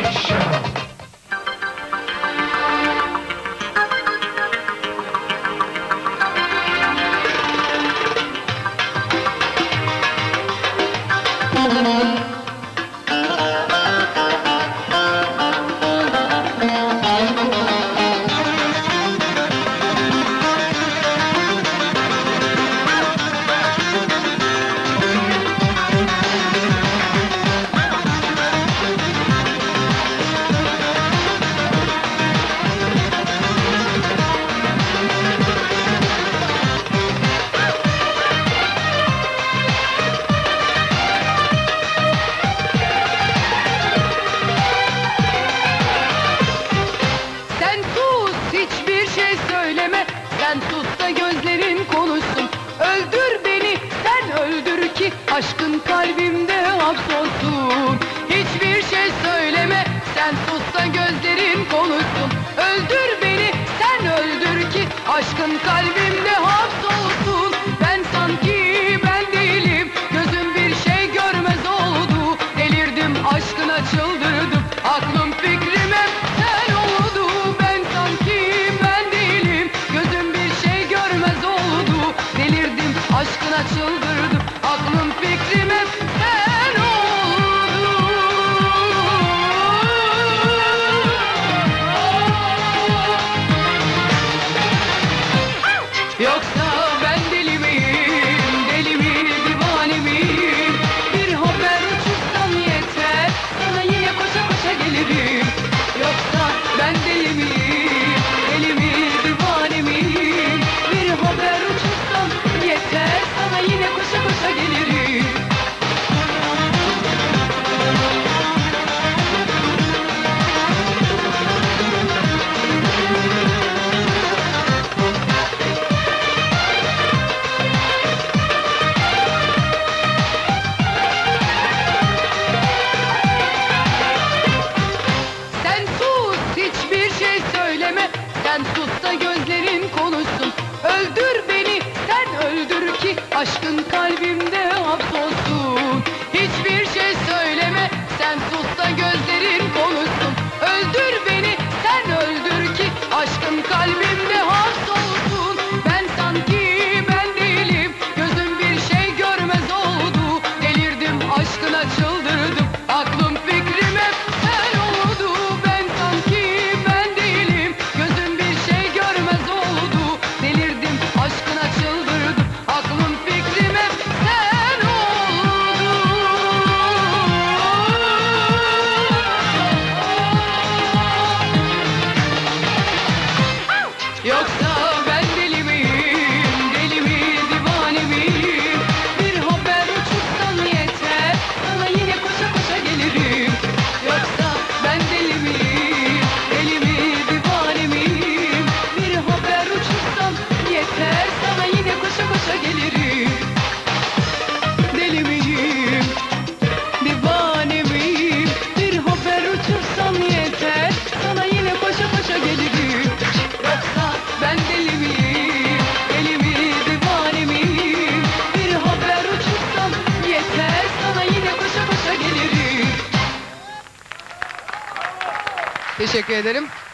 Sen sus da gözlerin konuşsun. Öldür beni, sen öldür ki aşkın kalbimde hapsolsun. Hiçbir şey söyleme, sen sus da gözlerin konuşsun. Öldür beni, sen öldür ki aşkın kalbimde hapsolsun. Ben sanki ben değilim, gözüm bir şey görmez oldu. Delirdim, aşkına çıldırdım, aklım fikrim hep sen oldu. Ben sanki ben değilim, gözüm bir şey görmez oldu. Delirdim, aşkına çıldırdım, aklım fikrim hep sen oldu. Yoksa ben deli miyim, deli mi, divane miyim? Bir haber uçursam yeter, sana yine koşa koşa gelirim. Yoksa ben deli miyim, deli mi, divane miyim? Bir haber uçursam yeter, sana yine koşa koşa gelirim. Sen sus, hiçbir şey söyleme. Sen sus da gözlerin konuşsun. Öldür beni, sen öldür ki aşkın kalbimde hapsolsun. Hiçbir şey söyleme. Sen sus da gözlerin konuşsun. Öldür beni, sen öldür ki aşkın kalbimde hapsolsun. Ben sanki ben değilim, gözüm bir şey görmez oldu. Delirdim, aşkına çıldırdım, aklım fikrim hep sen oldu. Ben sanki ben değilim, gözüm bir şey görmez oldu. Delirdim, aşkına çıldırdım, aklım fikrim hep sen oldu. Yoksa ben deli miyim, deli mi, divane miyim? Bir haber uçursam yeter, sana yine koşa koşa gelirim. Yoksa ben deli miyim, deli mi, divane miyim? Bir haber uçursam yeter, sana yine koşa koşa gelirim. Deli miyim, divane miyim? Bir haber uçursam yeter, sana yine koşa koşa gelirim. Yoksa ben deli miyim, deli mi, divane miyim? Bir haber uçursam yeter, sana yine koşa koşa gelirim. Teşekkür ederim.